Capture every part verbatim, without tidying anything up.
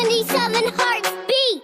twenty-seven hearts beat.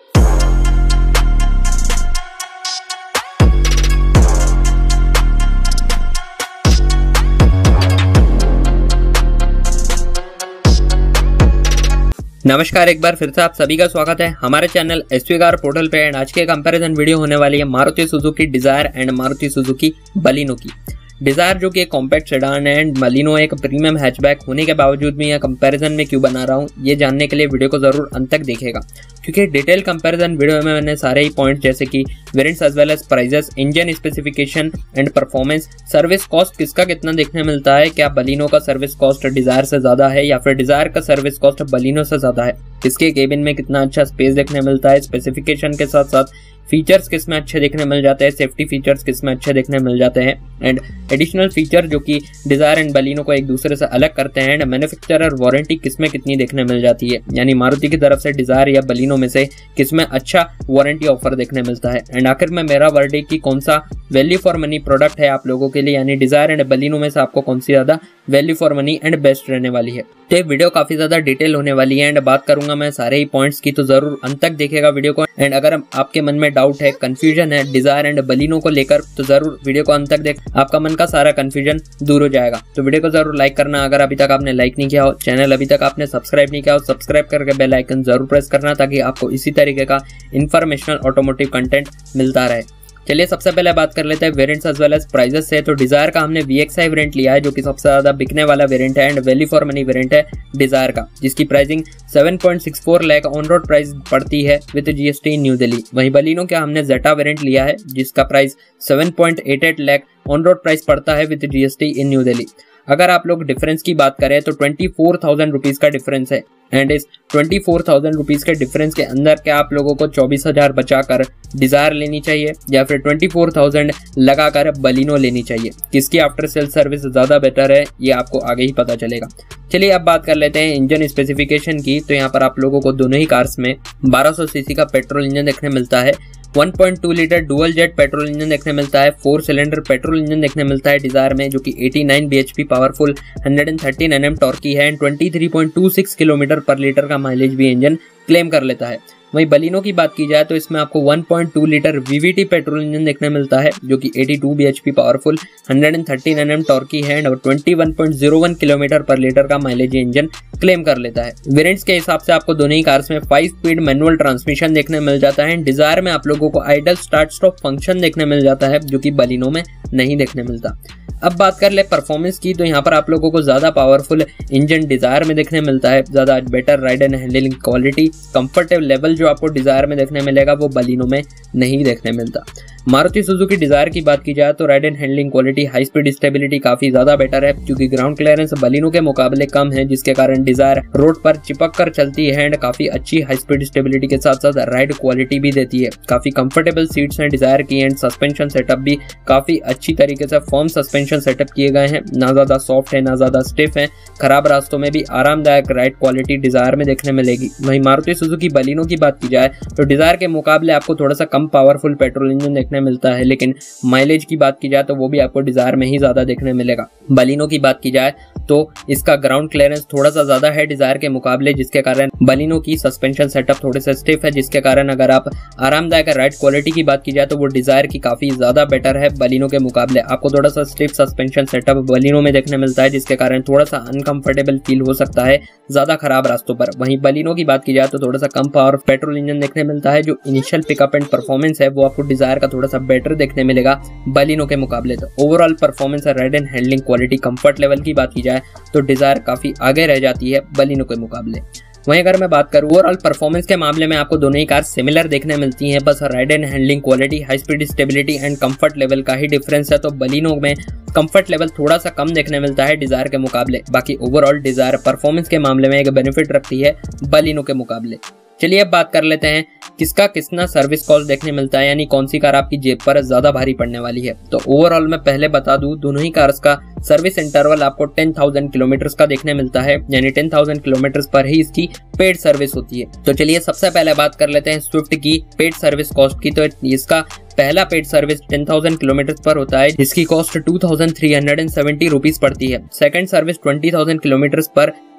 नमस्कार, एक बार फिर से आप सभी का स्वागत है हमारे चैनल एसवी कार पोर्टल पे। एंड आज के कंपैरिजन वीडियो होने वाली है Maruti Suzuki Dzire and Maruti Suzuki Baleno की। डिजायर जो कि एक कॉम्पैक्ट सेडान है एंड बलिनो एक प्रीमियम हैचबैक होने के बावजूद भी यह कंपैरिजन में क्यों बना रहा हूँ, ये जानने के लिए वीडियो को जरूर अंत तक देखेगा, क्योंकि डिटेल कंपैरिजन वीडियो में मैंने सारे ही पॉइंट जैसे कि variants as well as prices, engine specification and performance, service cost किसका कितना देखने मिलता है, क्या बलिनो का सर्विस कॉस्ट डिजायर से ज्यादा है या फिर डिजायर का सर्विस कॉस्ट बलिनो से ज्यादा है, किसके केबिन में कितना अच्छा स्पेस देखने मिलता है, स्पेसिफिकेशन के साथ साथ फीचर्स किस में अच्छे देखने मिल जाते हैं, सेफ्टी फीचर्स किस में अच्छे देखने मिल जाते हैं एंड एडिशनल फीचर जो कि डिजायर एंड बलिनो को एक दूसरे से अलग करते हैं एंड मैन्युफैक्चरर वारंटी किस में कितनी देखने मिल जाती है, यानी मारुति की तरफ से डिजायर या बलिनो में से किस में अच्छा वारंटी ऑफर देखने मिलता है एंड आखिर में मेरा वर्डिक्ट कि कौन सा वैल्यू फॉर मनी प्रोडक्ट है आप लोगों के लिए, यानी डिजायर एंड बलिनो में से आपको कौन सी ज्यादा value for money and best रहने वाली है। तो ये वीडियो काफी ज्यादा डिटेल होने वाली है एंड बात करूंगा मैं सारे ही पॉइंट्स की, तो जरूर अंत तक देखेगा वीडियो को। एंड अगर आपके मन में डाउट है, कंफ्यूजन है डिजायर एंड बलिनो को लेकर, तो जरूर वीडियो को अंत तक देख, आपका मन का सारा कंफ्यूजन दूर हो जाएगा। तो वीडियो को जरूर लाइक करना, अगर अभी तक आपने लाइक नहीं किया हो, चैनल अभी तक आपने सब्सक्राइब नहीं किया हो, सब्सक्राइब करके बेल आइकन जरूर प्रेस करना ताकि आपको इसी तरीके का इन्फॉर्मेशनल ऑटोमोटिव कंटेंट मिलता रहे। चलिए सबसे पहले बात कर लेते हैं variants as well as prices से। तो डिजायर का हमने वी एक्स आई वेरिएंट लिया है जो कि सबसे ज्यादा बिकने वाला वेरिएंट है and value for money variant है डिजायर का, जिसकी pricing seven point six four lakh on road price पड़ती है with GST in New Delhi. वहीं बलिनो का हमने जेटा वेरिएंट लिया है जिसका price seven point eight eight lakh on road price पड़ता है with GST in New Delhi. अगर आप लोग डिफरेंस की बात करें तो ट्वेंटी फोर थाउजेंड रुपीज का डिफरेंस है एंड इस ट्वेंटी फोर थाउजेंड रुपीज के डिफरेंस के अंदर क्या आप लोगों को चौबीस हजार बचाकर डिजायर लेनी चाहिए या फिर ट्वेंटी फोर थाउजेंड लगाकर बलिनो लेनी चाहिए, किसकी आफ्टर सेल सर्विस ज्यादा बेटर है ये आपको आगे ही पता चलेगा। चलिए अब बात कर लेते हैं इंजन स्पेसिफिकेशन की। तो यहाँ पर आप लोगों को दोनों ही कार्स में बारह सौ सीसी का पेट्रोल इंजन देखने मिलता है, one point two litre dual jet petrol engine देखने मिलता है, फोर सिलेंडर पेट्रोल इंजन देखने मिलता है डिजायर में जो कि eighty nine BHP powerful one thirteen NM torque की है and twenty three point two six kilometre per litre का माइलेज भी इंजन क्लेम कर लेता है। वहीं बलिनो की बात की जाए तो इसमें आपको one point two litre VVT petrol engine देखने मिलता है जो कि eighty two BHP powerful one thirteen NM torque की है और twenty one point zero one kilometre per litre का माइलेज इंजन क्लेम कर लेता है। वेरिएंट्स के हिसाब से आपको दोनों ही कार्स में फाइव स्पीड मैनुअल ट्रांसमिशन देखने मिल जाता है। डिजायर में आप लोगों को आइडल स्टार्ट स्टॉप फंक्शन देखने मिल जाता है जो कि बलिनो में नहीं देखने मिलता। अब बात कर ले परफॉर्मेंस की, तो यहाँ पर आप लोगों को ज्यादा पावरफुल इंजन डिजायर में देखने मिलता है, ज्यादा better ride and handling quality, comfortable level जो आपको डिजायर में देखने मिलेगा वो बलिनो में नहीं देखने मिलता। मारुति सुजुकी डिजायर की बात की जाए तो ride and handling quality, high speed stability काफी ज्यादा बेटर है क्योंकि ग्राउंड क्लियरेंस बलिनो के मुकाबले कम है, जिसके कारण डिजायर रोड पर चिपक कर चलती है एंड काफी अच्छी हाई स्पीड स्टेबिलिटी के साथ साथ राइड क्वालिटी भी देती है। काफी कंफर्टेबल सीट्स हैं डिजायर की एंड सस्पेंशन सेटअप भी काफी अच्छी तरीके से फॉर्म सस्पेंशन सेटअप किए गए हैं, ना ज्यादा सॉफ्ट है ना ज्यादा स्टिफ है, खराब रास्तों में भी आरामदायक राइड क्वालिटी डिजायर में देखने मिलेगी। वहीं मारुति सुजुकी बलिनो की बात की जाए तो डिजायर के मुकाबले आपको थोड़ा सा कम पावरफुल पेट्रोल इंजन देखने मिलता है, लेकिन माइलेज की बात की जाए तो वो भी आपको डिजायर में ही ज्यादा देखने मिलेगा। बलिनो की बात की जाए तो इसका ग्राउंड क्लियरेंस थोड़ा सा ज्यादा है डिजायर के मुकाबले, जिसके कारण बलिनो की सस्पेंशन सेटअप थोड़े से स्टिफ है, जिसके कारण अगर आप आरामदायक राइड क्वालिटी की बात की जाए तो वो डिजायर की काफी ज्यादा बेटर है बलिनो के मुकाबले। आपको थोड़ा सा स्टिफ सस्पेंशन सेटअप बलिनो में देखने मिलता है, जिसके कारण थोड़ा सा अनकंफर्टेबल फील हो सकता है ज्यादा खराब रास्तों पर। वहीं बलिनो की बात की जाए तो थोड़ा सा कम पावर पेट्रोल इंजन देखने मिलता है, जो इनिशियल पिकअप एंड परफॉर्मेंस है वो आपको डिजायर का थोड़ा सा बेटर देखने मिलेगा बलिनो के मुकाबले। तो ओवरऑल परफॉर्मेंस और ride and handling quality, comfort level की बात की जाए तो डिजायर काफी आगे रह जाती है बलिनो के मुकाबले। वहीं अगर मैं बात करूं ओवरऑल परफॉर्मेंस के मामले में आपको दोनों ही कार सिमिलर देखने मिलती हैं, बस ride and handling quality, high speed stability and comfort level का ही डिफरेंस है। तो बलिनो में कंफर्ट लेवल थोड़ा सा कम देखने मिलता है डिजायर के मुकाबले, बाकी ओवरऑल डिजायर परफॉर्मेंस के मामले में एक बेनिफिट रखती है बलिनो के मुकाबले। चलिए अब बात कर लेते हैं किसका कितना सर्विस कॉस्ट देखने मिलता है, यानी कौन सी कार आपकी जेब पर ज्यादा भारी पड़ने वाली है। तो ओवरऑल मैं पहले बता दूं दोनों ही कार्स का सर्विस इंटरवल आपको टेन थाउजेंड किलोमीटर का देखने मिलता है, यानी टेन थाउजेंड किलोमीटर पर ही इसकी पेड सर्विस होती है। तो चलिए सबसे पहले बात कर लेते हैं स्विफ्ट की पेड सर्विस कॉस्ट की। तो इसका पहला paid service ten thousand kilometre पर होता है, जिसकी cost two thousand three hundred seventy rupees पड़ती है। Second service twenty thousand kilometre पर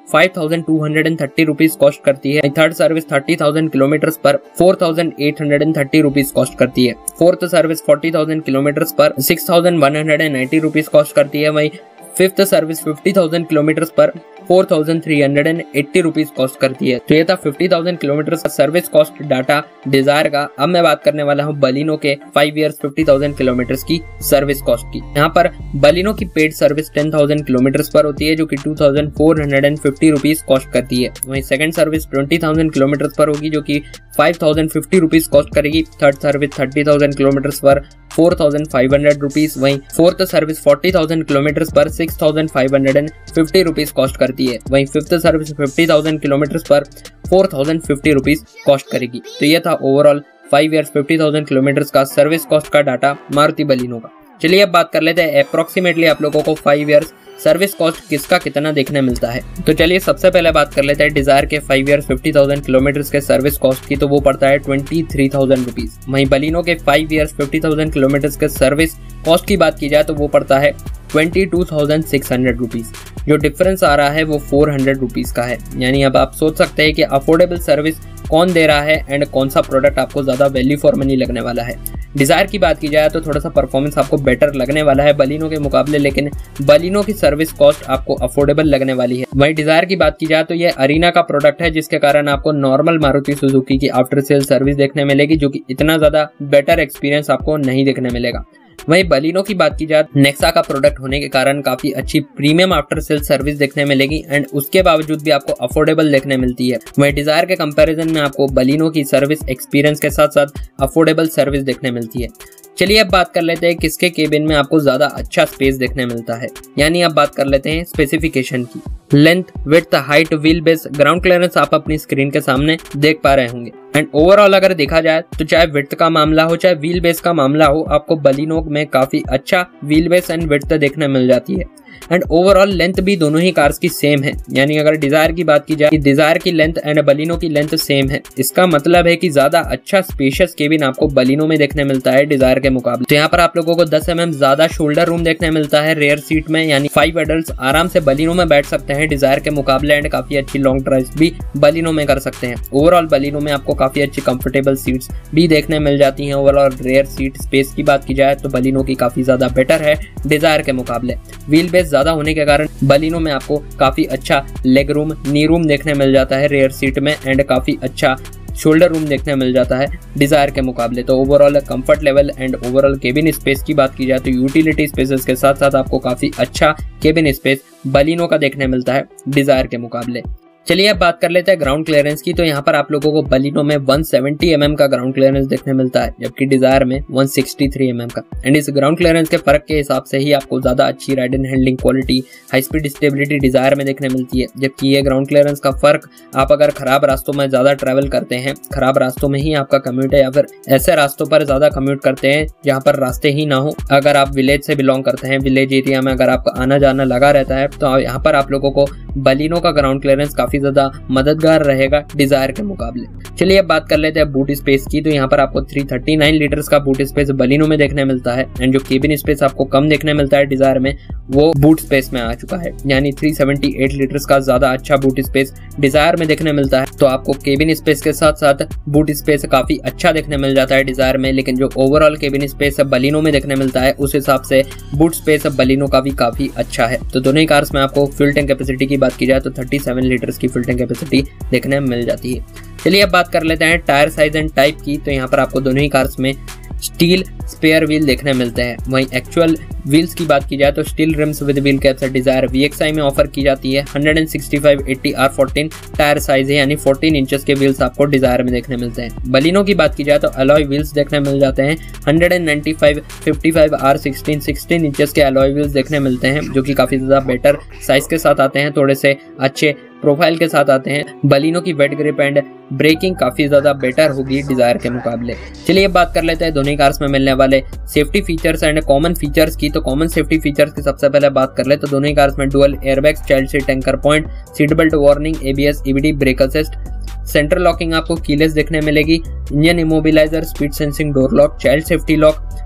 five thousand two hundred thirty rupees cost करती है। Third service thirty thousand kilometre पर four thousand eight hundred thirty rupees cost करती है। Fourth service forty thousand kilometre पर six thousand one hundred ninety rupees cost करती है। वहीं fifth service fifty thousand kilometre पर four thousand three hundred eighty rupees cost करती है। तो ये था फिफ्टी थाउजेंड किलोमीटर का सर्विस कॉस्ट डाटा डिजायर का। अब मैं बात करने वाला हूँ बलिनो के five years fifty thousand kilometre की सर्विस कॉस्ट की। यहाँ पर बलिनो की paid service ten thousand kilometre पर होती है, जो कि two thousand four hundred fifty rupees cost करती है। वहीं second service twenty thousand kilometre पर होगी, जो कि five thousand fifty rupees cost करेगी। Third service thirty thousand kilometre पर four thousand five hundred rupees. वहीं fourth service forty thousand kilometre पर six thousand five hundred fifty rupees cost करती है। वहीं fifth service fifty thousand kilometre पर four thousand fifty rupees cost करेगी। तो ये था overall five years fifty thousand kilometre का सर्विस कॉस्ट का डाटा मारुति बलिनो का। चलिए अब बात कर लेते हैं अप्रोक्सीमेटली आप लोगों को फाइव इयर्स सर्विस कॉस्ट किसका कितना देखने मिलता है। तो चलिए सबसे पहले बात कर लेते हैं डिजायर के five years fifty thousand kilometre के सर्विस कॉस्ट की। तो वो पड़ता है ट्वेंटी थ्री थाउजेंड रुपीज। वहीं बलिनो के five years fifty thousand kilometre के सर्विस कॉस्ट की बात की जाए तो वो पड़ता है twenty two thousand six hundred rupees. जो डिफरेंस आ रहा है वो फोर हंड्रेड रुपीज का है। यानी अब आप सोच सकते हैं कि अफोर्डेबल सर्विस कौन दे रहा है एंड कौन सा प्रोडक्ट आपको ज्यादा वैल्यू फॉर मनी लगने वाला है। डिजायर की बात की जाए तो थोड़ा सा परफॉर्मेंस आपको बेटर लगने वाला है बलिनो के मुकाबले, लेकिन बलिनो की सर्विस कॉस्ट आपको अफोर्डेबल लगने वाली है। वहीं डिजायर की बात की जाए तो ये अरीना का प्रोडक्ट है, जिसके कारण आपको नॉर्मल मारुति सुजुकी की आफ्टर सेल सर्विस देखने मिलेगी, जो कि इतना ज्यादा बेटर एक्सपीरियंस आपको नहीं देखने मिलेगा। वहीं बलिनो की बात की जाए नेक्सा का प्रोडक्ट होने के कारण काफी अच्छी प्रीमियम आफ्टर सेल सर्विस देखने मिलेगी एंड उसके बावजूद भी आपको अफोर्डेबल देखने मिलती है। वहीं डिजायर के कंपैरिजन में आपको बलिनो की सर्विस एक्सपीरियंस के साथ साथ अफोर्डेबल सर्विस देखने मिलती है। चलिए अब बात कर लेते हैं किसके केबिन में आपको ज्यादा अच्छा स्पेस देखने मिलता है। यानी अब बात कर लेते हैं स्पेसिफिकेशन की। Length, width, height, wheel base, ground clearance आप अपनी स्क्रीन के सामने देख पा रहे होंगे। एंड ओवरऑल अगर देखा जाए तो चाहे विड्थ का मामला हो चाहे व्हील बेस का मामला हो, आपको बलिनो में काफी अच्छा व्हील बेस एंड विड्थ देखने मिल जाती है। एंड ओवरऑल लेंथ भी दोनों ही कार्स की सेम है। यानी अगर डिजायर की बात की जाए, डिजायर की लेंथ एंड बलिनो की लेंथ सेम है। इसका मतलब है कि ज्यादा अच्छा स्पेशियस केबिन आपको बलिनो में देखने मिलता है डिजायर के मुकाबले। तो यहाँ पर आप लोगों को टेन एम एम ज्यादा शोल्डर रूम देखने मिलता है रेयर सीट में, यानी फाइव एडल्ट आराम से बलिनो में बैठ सकते हैं डिजायर के मुकाबले एंड काफी अच्छी लॉन्ग ड्राइव भी बलिनो में कर सकते हैं। ओवरऑल बलिनो में आपको काफी अच्छी कंफर्टेबल सीट्स भी देखने मिल जाती हैं। ओवरऑल रेयर सीट स्पेस की बात की जाए तो बलिनो की काफी ज्यादा बेटर है डिजायर के मुकाबले। व्हील बेस ज्यादा होने के कारण बलिनो में आपको काफी अच्छा लेग रूम, नी रूम देखने मिल जाता है रेयर सीट में एंड काफी अच्छा शोल्डर रूम देखने मिल जाता है डिजायर के मुकाबले। तो overall comfort level and overall cabin space की बात की जाए तो यूटिलिटी स्पेसेस के साथ साथ आपको काफी अच्छा केबिन स्पेस बलिनो का देखने मिलता है डिजायर के मुकाबले। चलिए अब बात कर लेते हैं ग्राउंड क्लियरेंस की। तो यहाँ पर आप लोगों को बलिनो में वन सेवेंटी एम एम का ग्राउंड क्लियरेंस देखने मिलता है, जबकि डिजायर में one sixty three M M का। एंड इस ग्राउंड क्लियरेंस के फर्क के हिसाब से ही आपको ज्यादा अच्छी ride and handling quality, high speed stability Dzire में देखने मिलती है। जबकि ये ग्राउंड क्लियरेंस का फर्क आप अगर खराब रास्तों में ज्यादा ट्रेवल करते हैं, खराब रास्तों में ही आपका कम्यूट है या फिर ऐसे रास्तों पर ज्यादा कम्यूट करते हैं जहाँ पर रास्ते ही ना हो, अगर आप विलेज से बिलोंग करते हैं, विलेज एरिया में अगर आपका आना जाना लगा रहता है, तो यहाँ पर आप लोगों को बलिनो का ग्राउंड क्लियरेंस काफी ज्यादा मददगार रहेगा डिजायर के मुकाबले। चलिए अब बात कर लेते हैं बूट स्पेस की। तो यहाँ पर आपको थ्री थर्टी नाइन लीटर्स का बूट स्पेस बलिनो में देखने मिलता है एंड जो केबिन स्पेस आपको कम देखने मिलता है डिजायर में, वो बूट स्पेस में आ चुका है। यानी थ्री सेवेंटी एट लीटर्स का ज्यादा अच्छा बूट स्पेस डिजायर में देखने मिलता है। तो आपको केबिन स्पेस के साथ साथ बूट स्पेस काफी अच्छा देखने मिल जाता है डिजायर में, लेकिन जो ओवरऑल केबिन स्पेस बलिनो में देखने मिलता है उस हिसाब से बूट स्पेस बलिनो का भी काफी अच्छा है। तो दोनों ही कार्स में आपको फ्यूल टैंक कैपेसिटी की बात की जाए तो थर्टी सेवन लीटर्स की फ्यूल टैंक कैपेसिटी देखने में मिल जाती है। चलिए अब बात कर लेते हैं टायर साइज एंड टाइप की। तो यहाँ पर आपको दोनों ही कार्स में स्टील स्पेयर व्हील देखने मिलते हैं। वहीं एक्चुअल व्हील्स की बात की जाए तो steel rims with wheel caps Dzire V X I में ऑफर की जाती है। One sixty five eighty R fourteen tyre size है, यानी फोर्टीन इंचेस के व्हील्स आपको डिजायर में देखने मिलते हैं। बलिनो की बात की जाए तो अलॉय व्हील्स देखने मिल जाते हैं। One ninety five fifty five R sixteen sixteen inches के अलॉय व्हील्स देखने मिलते हैं, जो कि काफी ज्यादा बेटर साइज के साथ आते हैं, थोड़े से अच्छे प्रोफाइल के साथ आते हैं। बलिनो की वेट ग्रिप एंड ब्रेकिंग काफी ज्यादा बेटर होगी डिजायर के मुकाबले। चलिए अब बात कर लेते हैं दोनों कार्स में मिलने वाले safety features and common features की। तो कॉमन सेफ्टी फीचर्स की सबसे पहले बात कर ले तो दोनों कार्स में dual airbags, child seat anchor point, seat belt warning, ABS, EBD, brake assist, central locking आपको कीलेस देखने मिलेगी, engine immobiliser, speed sensing door lock, child safety lock,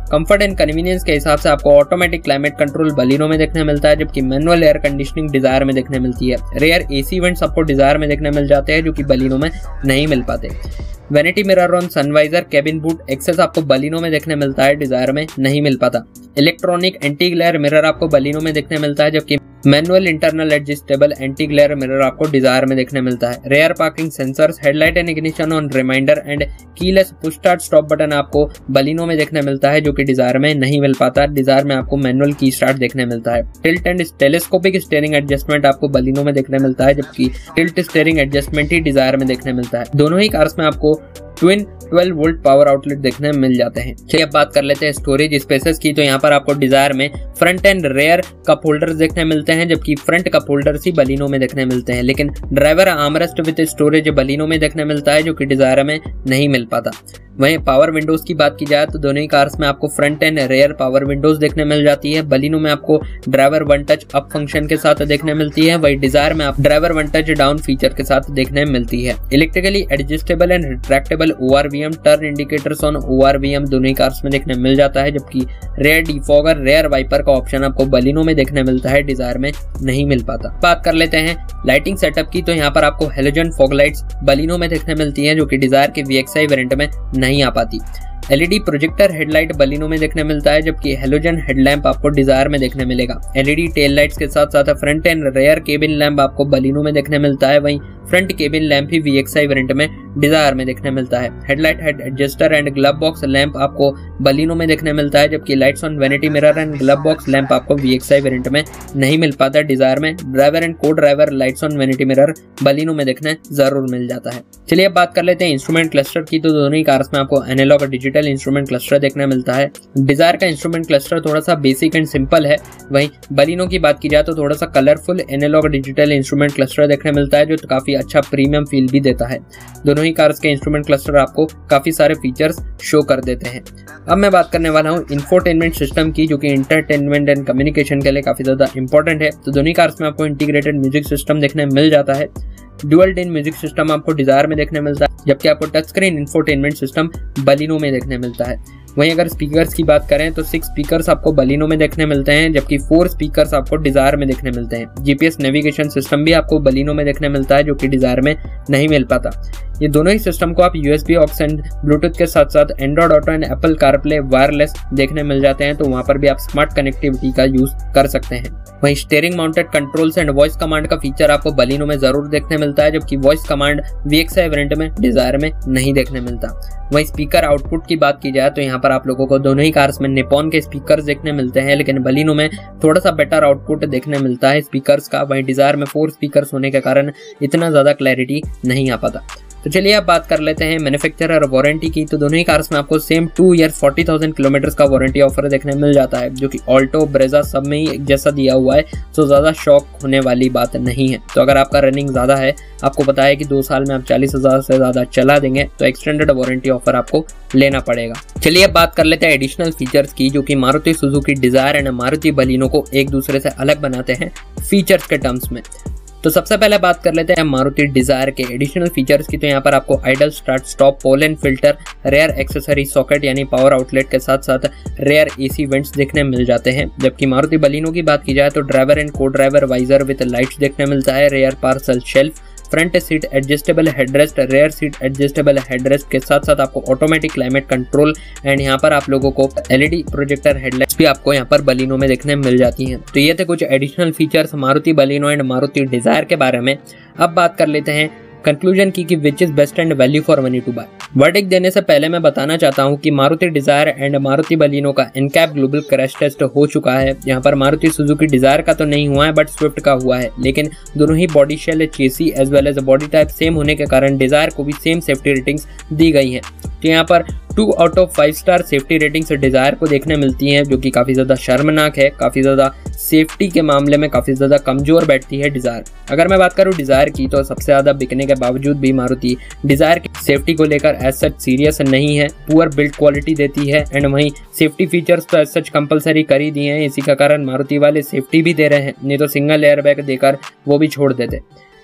comfort and convenience के हिसाब से आपको ऑटोमेटिक क्लाइमेट कंट्रोल बलिनो में देखने मिलता है, जबकि मैनुअल एयर कंडीशनिंग डिजायर में देखने मिलती है। रेयर एसी वेंट्स आपको डिजायर में देखने मिल जाते हैं जो कि बलिनो में नहीं मिल पाते। Vanity mirror on sunvisor cabin boot access आपको बलिनो में देखने मिलता है, डिजायर में नहीं मिल पाता। इलेक्ट्रॉनिक एंटी ग्लेयर मिरर आपको बलिनो में देखने मिलता है, जबकि manual internal adjustable anti glare mirror आपको डिजायर में देखने मिलता है। Rear parking sensors, headlight and ignition on reminder and keyless push start stop button आपको बलिनो में देखने मिलता है, जो कि डिजायर में नहीं मिल पाता। डिजायर में आपको मैनुअल की स्टार्ट देखने मिलता है। Tilt and telescopic steering adjustment आपको बलिनो में देखने मिलता है, जबकि टिल्ट स्टीयरिंग एडजस्टमेंट ही डिजायर में देखने मिलता है। दोनों ही कार्स में आपको twin twelve volt power outlet देखने में मिल जाते हैं। चलिए अब बात कर लेते हैं स्टोरेज स्पेसेस की। तो यहाँ पर आपको डिजायर में front and rear cup holders देखने मिलते हैं, जबकि फ्रंट कप होल्डर्स ही बलिनो में देखने मिलते हैं। लेकिन driver armrest with storage Baleno में देखने मिलता है, जो कि डिजायर में नहीं मिल पाता। वहीं पावर विंडोज की बात की जाए तो दोनों ही कार्स में आपको front and rear power windows देखने मिल जाती है। बलिनो में आपको driver one touch up function के साथ देखने मिलती है, वही डिजायर में आप driver one touch down feature के साथ देखने मिलती है। Electrically adjustable and retractable ORVM turn indicators on ORVM दोनों ही कार्स में देखने मिल जाता है, जबकि रेयर डिफॉगर रेयर वाइपर का ऑप्शन आपको बलिनो में देखने मिलता है, डिजायर में नहीं मिल पाता। बात कर लेते हैं लाइटिंग सेटअप की। तो यहाँ पर आपको हेलोजन फॉग लाइट्स बलिनो में देखने मिलती है, जो कि डिजायर के वीएक्सआई वेरिएंट में नहीं आ पाती। एलईडी प्रोजेक्टर हेडलाइट बलिनो में देखने मिलता है, जबकि हेलोजन हेडलैम्प आपको डिजायर में देखने मिलेगा। एलईडी टेल लाइट्स के साथ साथ front and rear cabin lamp आपको बलिनो में देखने मिलता है, वहीं फ्रंट केबिन लैंप ही वीएक्सआई वेरिएंट में डिजायर में देखने मिलता है। Headlight head adjuster and glove box lamp आपको बलिनो में देखने मिलता है, जबकि lights on vanity mirror and glove box lamp आपको वीएक्सआई वेरिएंट में नहीं मिल पाता, डिजायर में। Driver and co driver lights on vanity mirror Baleno में देखने जरूर मिल जाता है। चलिए अब बात कर लेते हैं इंस्ट्रूमेंट क्लस्टर की। तो दोनों ही कार्स में आपको एनालॉग और डिजिटल इंस्ट्रूमेंट क्लस्टर देखने मिलता है। डिजायर का इंस्ट्रूमेंट क्लस्टर थोड़ा सा बेसिक एंड सिंपल है, वहीं बलिनो की बात की जाए तो थोड़ा सा colourful analogue digital instrument cluster देखने मिलता है, जो काफी अच्छा प्रीमियम फील भी देता है। दोनों ही कार्स के इंस्ट्रूमेंट क्लस्टर आपको काफी सारे फीचर्स शो कर देते हैं। अब मैं बात करने वाला हूँ इंफोटेनमेंट सिस्टम की, जो कि इंटरटेनमेंट एंड कम्युनिकेशन के लिए काफी ज्यादा इंपॉर्टेंट है। तो दोनों ही कार्स में आपको इंटीग्रेटेड म्यूजिक सिस्टम देखने मिल जाता है। डुअल डिन म्यूजिक सिस्टम आपको डिजायर में देखने मिलता है, जबकि आपको touch screen infotainment system Baleno में देखने मिलता है। वहीं अगर स्पीकर्स की बात करें तो सिक्स स्पीकर्स आपको बलिनो में देखने मिलते हैं, जबकि फोर स्पीकर्स आपको डिजायर में देखने मिलते हैं। जीपीएस नेविगेशन सिस्टम भी आपको बलिनो में देखने मिलता है, जो कि डिजायर में नहीं मिल पाता। ये दोनों ही सिस्टम को आप यूएसबी ऑक्स एंड ब्लूटूथ के साथ साथ Android Auto and Apple CarPlay wireless देखने मिल जाते हैं, तो वहां पर भी आप स्मार्ट कनेक्टिविटी का यूज कर सकते हैं। वहीं steering mounted controls and voice command का फीचर आपको बलिनो में जरूर देखने मिलता है, जबकि वॉइस कमांड वीएक्सआई वेरिएंट में डिजायर में नहीं देखने मिलता। वहीं स्पीकर आउटपुट की बात की जाए तो यहाँ पर आप लोगों को दोनों ही कार्स में निपॉन के स्पीकर्स देखने मिलते हैं, लेकिन बलिनो में थोड़ा सा बेटर आउटपुट देखने मिलता है स्पीकर्स का। वहीं डिजायर में फोर स्पीकर्स होने के कारण इतना ज्यादा क्लैरिटी नहीं आ पाता। तो चलिए अब बात कर लेते हैं मैन्युफैक्चरर वारंटी की। तो दोनों ही कार्स में आपको same two year forty thousand kilometre का वारंटी ऑफर देखने मिल जाता है, जो कि ऑल्टो ब्रेजा सब में ही एक जैसा दिया हुआ है, तो ज्यादा शॉक होने वाली बात नहीं है। तो अगर आपका रनिंग ज्यादा है, आपको पता है कि दो साल में आप चालीस हजार से ज्यादा चला देंगे, तो एक्सटेंडेड वारंटी ऑफर आपको लेना पड़ेगा। चलिए अब बात कर लेते हैं एडिशनल फीचर्स की, जो कि Maruti Suzuki Dzire and Maruti Baleno को एक दूसरे से अलग बनाते हैं फीचर्स के टर्म्स में। तो सबसे पहले बात कर लेते हैं मारुति डिजायर के एडिशनल फीचर्स की। तो यहाँ पर आपको idle start stop pole and filter, rear accessory socket यानी पावर आउटलेट के साथ साथ रेयर एसी वेंट्स देखने मिल जाते हैं। जबकि मारुति बलिनो की बात की जाए तो driver and co driver visor with lights देखने मिलता है, rear parcel shelf, front seat adjustable headrest, rear seat adjustable headrest के साथ साथ आपको ऑटोमेटिक क्लाइमेट कंट्रोल एंड यहाँ पर आप लोगों को एलईडी प्रोजेक्टर हेडलाइट्स भी आपको यहाँ पर बलिनो में देखने मिल जाती हैं। तो ये थे कुछ additional features Maruti Baleno and Maruti Dzire के बारे में। अब बात कर लेते हैं कंक्लूजन की कि which is best and value for money to buy. Verdict देने से पहले मैं बताना चाहता हूं कि Maruti Dzire and Maruti Baleno का एनकैप ग्लोबल क्रैश टेस्ट हो चुका है। यहाँ पर मारुति सुजुकी डिजायर का तो नहीं हुआ है, बट स्विफ्ट का हुआ है, लेकिन दोनों ही body shell, chassis as well as body type same होने के कारण डिजायर को भी सेम सेफ्टी रेटिंग्स दी गई हैं। तो यहाँ पर two out of five star safety ratings Dzire को देखने मिलती हैं, जो कि काफी ज्यादा शर्मनाक है। काफी ज्यादा सेफ्टी के मामले में काफी ज्यादा कमजोर बैठती है डिजायर। अगर मैं बात करूं डिजायर की, तो सबसे ज्यादा बिकने के बावजूद भी मारुति डिजायर की सेफ्टी को लेकर एज सच सीरियस नहीं है। पुअर बिल्ड क्वालिटी देती है एंड वहीं सेफ्टी फीचर्स तो एज सच कंपलसरी कर ही दिए हैं। इसी का कारण मारुति वाले सेफ्टी भी दे रहे हैं, नहीं तो सिंगल एयरबैग देकर वो भी छोड़ देते।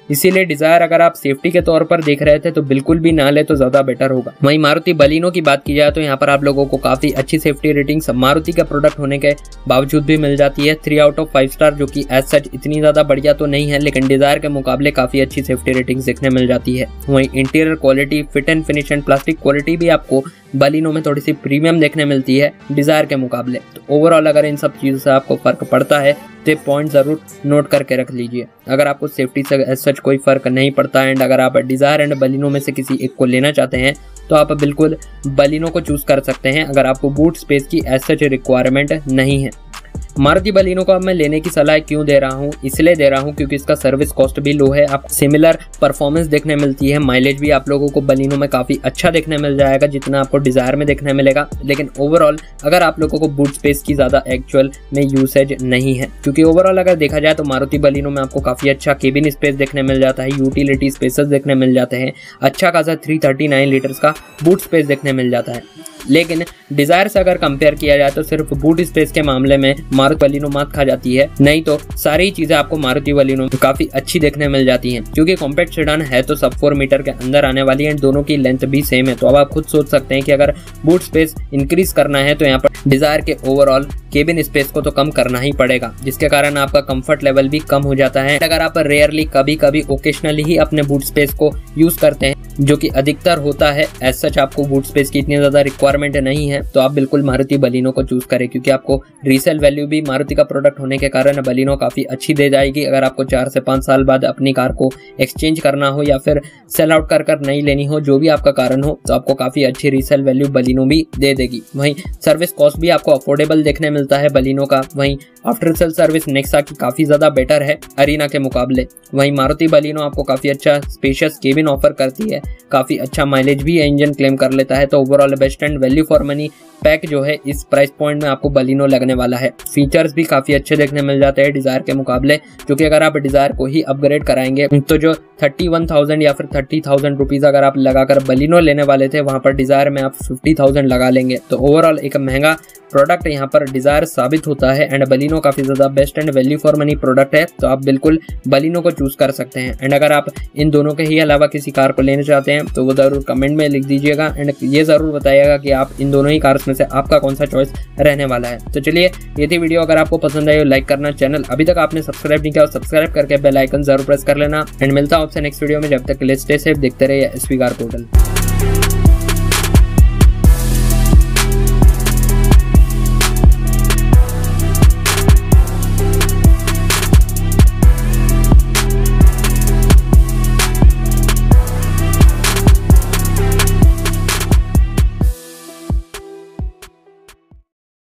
इसीलिए डिजायर अगर आप सेफ्टी के तौर पर देख रहे थे तो बिल्कुल भी ना ले तो ज्यादा बेटर होगा। वहीं मारुति बलिनो की बात की जाए तो यहाँ पर आप लोगों को काफी अच्छी सेफ्टी रेटिंग मारुति का प्रोडक्ट होने के बावजूद भी मिल जाती है, three out of five star, जो कि एज सच इतनी ज्यादा बढ़िया तो नहीं है, लेकिन डिजायर के मुकाबले काफी अच्छी सेफ्टी रेटिंग देखने मिल जाती है। वहीं interior quality, fit and finish and plastic quality भी आपको बलिनो में थोड़ी सी प्रीमियम देखने मिलती है डिजायर के मुकाबले। तो ओवरऑल अगर इन सब चीजों से आपको फर्क पड़ता है तो पॉइंट जरूर नोट करके रख लीजिए। अगर आपको सेफ्टी से एज सच कोई फर्क नहीं पड़ता एंड अगर आप डिजायर एंड बलिनो में से किसी एक को लेना चाहते हैं तो आप बिल्कुल बलिनो को चूज कर सकते हैं, अगर आपको बूट स्पेस की एज सच रिक्वायरमेंट नहीं है। मारुति बलिनो को अब मैं लेने की सलाह क्यों दे रहा हूँ, इसलिए दे रहा हूँ क्योंकि इसका सर्विस कॉस्ट भी लो है, आपको सिमिलर परफॉर्मेंस देखने मिलती है, माइलेज भी आप लोगों को बलिनो में काफी अच्छा देखने मिल जाएगा जितना आपको डिजायर में देखने मिलेगा। लेकिन ओवरऑल अगर आप लोगों को बूट स्पेस की ज्यादा एक्चुअल में यूसेज नहीं है, क्योंकि ओवरऑल अगर देखा जाए तो मारुति बलिनो में आपको काफी अच्छा केबिन स्पेस देखने मिल जाता है, यूटिलिटी स्पेसेस देखने मिल जाते हैं, अच्छा खासा थ्री थर्टी नाइन लीटर्स का बूट स्पेस देखने मिल जाता है। लेकिन डिजायर से अगर कंपेयर किया जाए तो सिर्फ बूट स्पेस के मामले में मारुति बलिनो मात खा जाती है, नहीं तो सारी चीजें आपको मारुति बलिनो में काफी अच्छी देखने मिल जाती हैं। क्योंकि कॉम्पैक्ट सेडान है तो सब फोर मीटर के अंदर आने वाली है, दोनों की लेंथ भी सेम है। तो अब आप खुद सोच सकते हैं कि अगर बूट स्पेस इंक्रीज करना है तो यहाँ पर डिजायर के ओवरऑल केबिन स्पेस को तो कम करना ही पड़ेगा, जिसके कारण आपका कंफर्ट लेवल भी कम हो जाता है। अगर आप रेयरली कभी कभी ओकेशनली ही अपने बूट स्पेस को यूज करते हैं, जो कि अधिकतर होता है, एज सच आपको बूट स्पेस की इतनी ज्यादा रिक्वायरमेंट नहीं है, तो आप बिल्कुल मारुति बलिनो को चूज करें, क्योंकि आपको रीसेल वैल्यू भी मारुति का प्रोडक्ट होने के कारण बलिनो काफी अच्छी दे जाएगी। अगर आपको चार से पांच साल बाद अपनी कार को एक्सचेंज करना हो या फिर सेल आउट कर कर नहीं लेनी हो, जो भी आपका कारण हो, तो आपको काफी अच्छी रीसेल वैल्यू बलिनो भी दे देगी। वहीं सर्विस कॉस्ट भी आपको अफोर्डेबल देखने मिलता है बलिनो का। वहीं आफ्टर सेल सर्विस नेक्सा की काफी ज्यादा बेटर है अरीना के मुकाबले। वहीं मारुति बलिनो आपको काफी अच्छा स्पेशियस केबिन ऑफर करती है, काफी अच्छा माइलेज भी इंजन क्लेम कर लेता है। तो overall best and value for money pack जो है इस प्राइस पॉइंट में आपको बलिनो लगने वाला है। फीचर्स भी काफी अच्छे देखने मिल जाते हैं डिजायर के मुकाबले, क्योंकि अगर आप डिजायर को ही अपग्रेड कराएंगे तो जो थर्टी वन थाउजेंड या फिर थर्टी थाउजेंड रुपीज अगर आप लगाकर बलिनो लेने वाले थे, वहां पर डिजायर में आप फिफ्टी थाउजेंड लगा लेंगे। तो ओवरऑल एक महंगा प्रोडक्ट यहाँ पर डिजायर साबित होता है एंड बलिनो काफी ज्यादा best and value for money product है। तो आप बिल्कुल बलिनो को चूज कर सकते हैं। एंड अगर आप इन दोनों के ही अलावा किसी कार को लेना चाहते हैं तो वो जरूर कमेंट में लिख दीजिएगा एंड ये जरूर बताइएगा कि आप इन दोनों ही कार्स में से आपका कौन सा चॉइस रहने वाला है। तो चलिए, ये थी वीडियो। अगर आपको पसंद आई हो लाइक करना, चैनल अभी तक आपने सब्सक्राइब नहीं किया और सब्सक्राइब करके बेल आइकन जरूर प्रेस कर लेना। एंड मिलता हूं आपसे नेक्स्ट वीडियो में, जब तक के लिए स्टे सेफ, देखते रहिए एसवी कार पोर्टल।